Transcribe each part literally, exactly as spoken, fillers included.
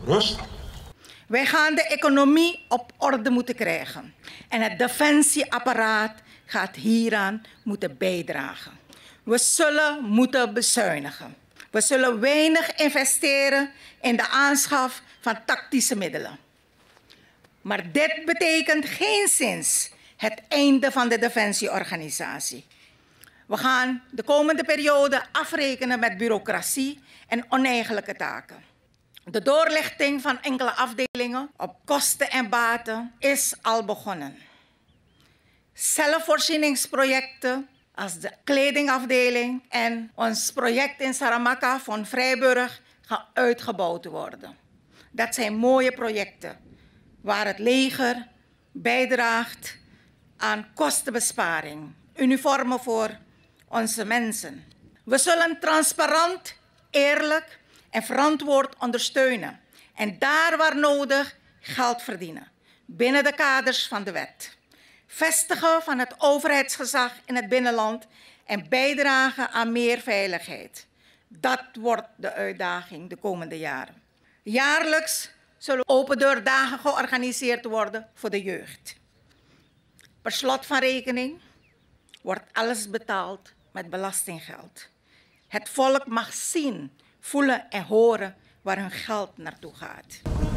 Rust. Wij gaan de economie op orde moeten krijgen. En het defensieapparaat gaat hieraan moeten bijdragen. We zullen moeten bezuinigen. We zullen weinig investeren in de aanschaf van tactische middelen. Maar dit betekent geenszins het einde van de defensieorganisatie. We gaan de komende periode afrekenen met bureaucratie en oneigenlijke taken. De doorlichting van enkele afdelingen op kosten en baten is al begonnen. Zelfvoorzieningsprojecten als de kledingafdeling en ons project in Saramaka van Vrijburg gaan uitgebouwd worden. Dat zijn mooie projecten waar het leger bijdraagt aan kostenbesparing, uniformen voor onze mensen. We zullen transparant, eerlijk en verantwoord ondersteunen en daar waar nodig geld verdienen, binnen de kaders van de wet. Vestigen van het overheidsgezag in het binnenland en bijdragen aan meer veiligheid. Dat wordt de uitdaging de komende jaren. Jaarlijks zullen open deurdagen georganiseerd worden voor de jeugd. Per slot van rekening wordt alles betaald met belastinggeld. Het volk mag zien, voelen en horen waar hun geld naartoe gaat.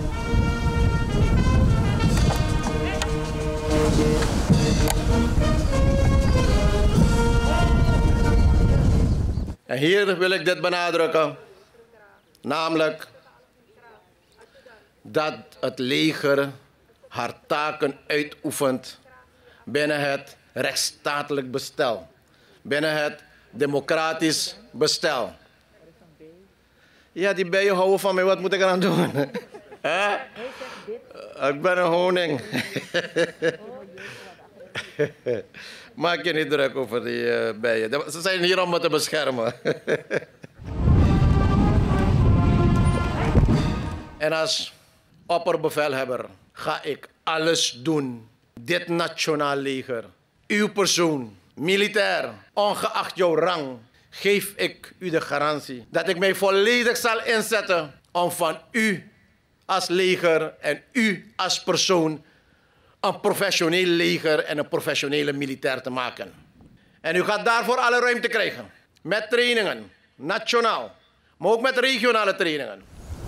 En hier wil ik dit benadrukken, namelijk dat het leger haar taken uitoefent binnen het rechtsstatelijk bestel, binnen het democratisch bestel. Ja, die bijen houden van mij, wat moet ik eraan doen? Huh? Ik ben een honing. Maak je niet druk over die uh, bijen. Ze zijn hier om me te beschermen. En als opperbevelhebber ga ik alles doen. Dit nationaal leger, uw persoon, militair, ongeacht jouw rang, geef ik u de garantie dat ik mij volledig zal inzetten om van u als leger en u als persoon een professioneel leger en een professionele militair te maken. En u gaat daarvoor alle ruimte krijgen. Met trainingen, nationaal, maar ook met regionale trainingen.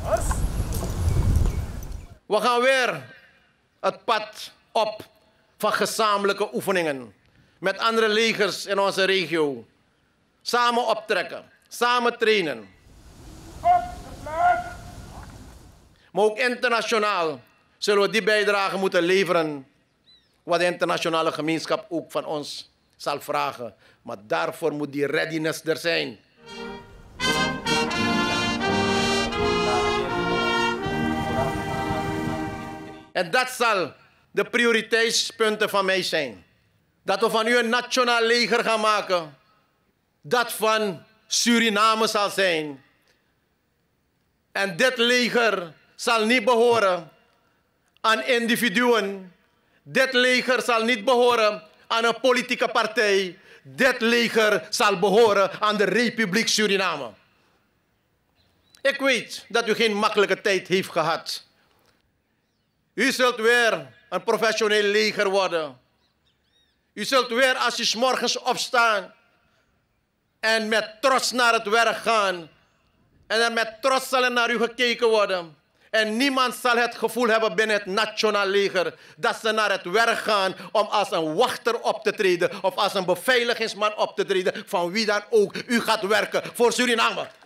We gaan weer het pad op van gezamenlijke oefeningen. Met andere legers in onze regio. Samen optrekken, samen trainen. Maar ook internationaal zullen we die bijdrage moeten leveren. Wat de internationale gemeenschap ook van ons zal vragen. Maar daarvoor moet die readiness er zijn. En dat zal de prioriteitspunten van mij zijn. Dat we van u een nationaal leger gaan maken. Dat van Suriname zal zijn. En dit leger zal niet behoren aan individuen. Dit leger zal niet behoren aan een politieke partij. Dit leger zal behoren aan de Republiek Suriname. Ik weet dat u geen makkelijke tijd heeft gehad. U zult weer een professioneel leger worden. U zult weer als u 's morgens opstaan en met trots naar het werk gaan. En er met trots zal er naar u gekeken worden. En niemand zal het gevoel hebben binnen het nationaal leger dat ze naar het werk gaan om als een wachter op te treden of als een beveiligingsman op te treden van wie dan ook. U gaat werken voor Suriname.